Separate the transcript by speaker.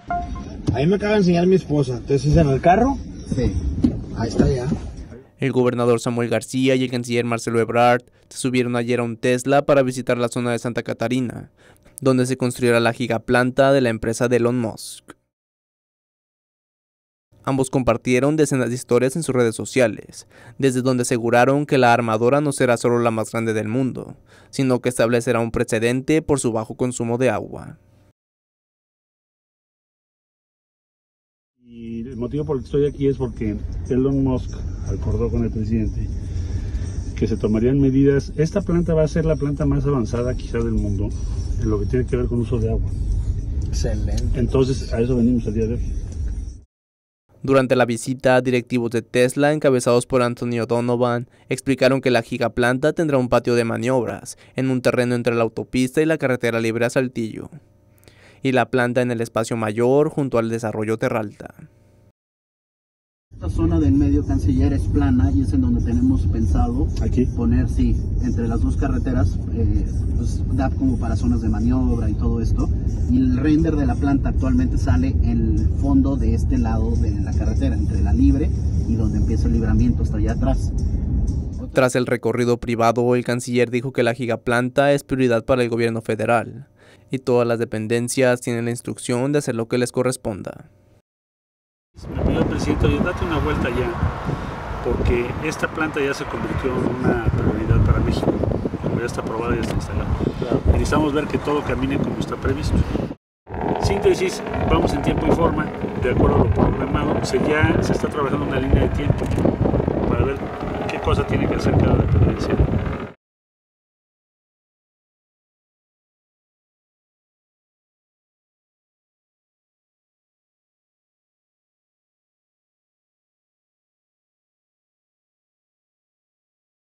Speaker 1: Ahí me acaba de enseñar mi esposa. Entonces, ¿es en el carro?
Speaker 2: Sí.
Speaker 1: Ahí está ya.
Speaker 3: El gobernador Samuel García y el canciller Marcelo Ebrard se subieron ayer a un Tesla para visitar la zona de Santa Catarina, donde se construirá la gigaplanta de la empresa de Elon Musk. Ambos compartieron decenas de historias en sus redes sociales, desde donde aseguraron que la armadora no será solo la más grande del mundo, sino que establecerá un precedente por su bajo consumo de agua.
Speaker 4: Y el motivo por el que estoy aquí es porque Elon Musk acordó con el presidente que se tomarían medidas. Esta planta va a ser la planta más avanzada quizá del mundo en lo que tiene que ver con uso de agua.
Speaker 1: Excelente.
Speaker 4: Entonces a eso venimos el día de hoy.
Speaker 3: Durante la visita, directivos de Tesla, encabezados por Anthony Donovan, explicaron que la gigaplanta tendrá un patio de maniobras en un terreno entre la autopista y la carretera libre a Saltillo, y la planta en el espacio mayor junto al desarrollo Terralta.
Speaker 2: Esta zona del medio, canciller, es plana y es en donde tenemos pensado
Speaker 4: Aquí
Speaker 2: poner, sí, entre las dos carreteras, pues da como para zonas de maniobra y todo esto. Y el render de la planta actualmente sale en el fondo de este lado de la carretera, entre la libre y donde empieza el libramiento, hasta allá atrás.
Speaker 3: Tras el recorrido privado, el canciller dijo que la gigaplanta es prioridad para el gobierno federal y todas las dependencias tienen la instrucción de hacer lo que les corresponda.
Speaker 4: me pidió el presidente, oye, date una vuelta ya, porque esta planta ya se convirtió en una prioridad para México, como ya está aprobada y ya está instalada. Claro. Y necesitamos ver que todo camine como está previsto. Síntesis, vamos en tiempo y forma, de acuerdo a lo programado. Ya se está trabajando una línea de tiempo para ver qué cosa tiene que hacer cada dependencia.